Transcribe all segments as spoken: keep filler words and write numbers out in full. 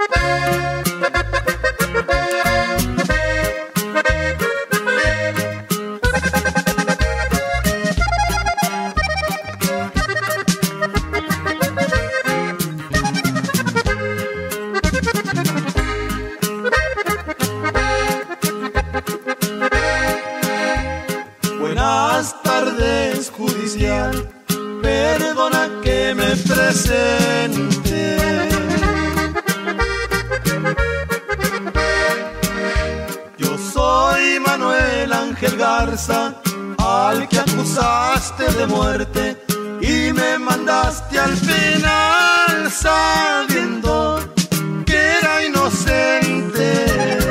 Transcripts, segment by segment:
Buenas tardes, judicial, perdona que me presente. Yo soy Manuel Ángel Garza, al que acusaste de muerte y me mandaste al penal sabiendo que era inocente.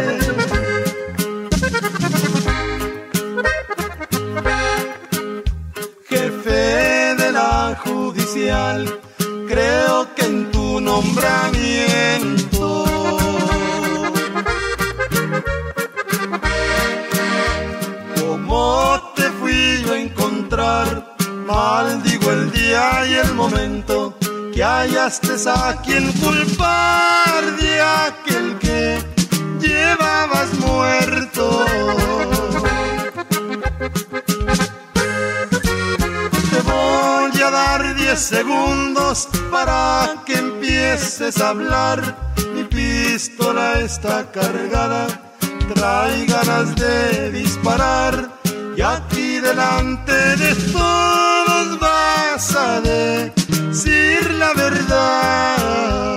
Jefe de la judicial, creo que en tu nombramiento ¿cómo te fui yo a encontrar? Maldigo el día y el momento que hallaste a quien culpar de aquel que llevabas muerto. Te voy a dar diez segundos para que empieces a hablar. Mi pistola está cargada, trae ganas de disparar, y aquí delante de todos vas a decir la verdad.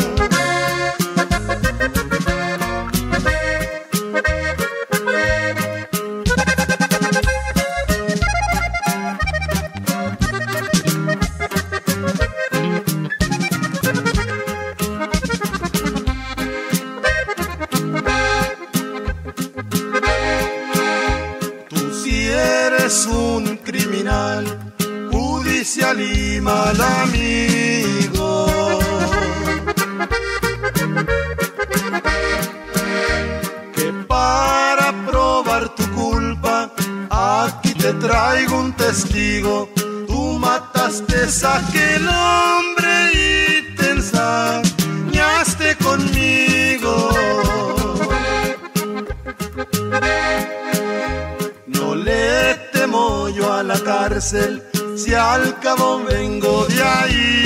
Eres un criminal judicial y mal amigo. Que para probar tu culpa aquí te traigo un testigo. Tú mataste a aquel hombre y te ensañaste conmigo. Le temo yo a la cárcel, si al cabo vengo de ahí.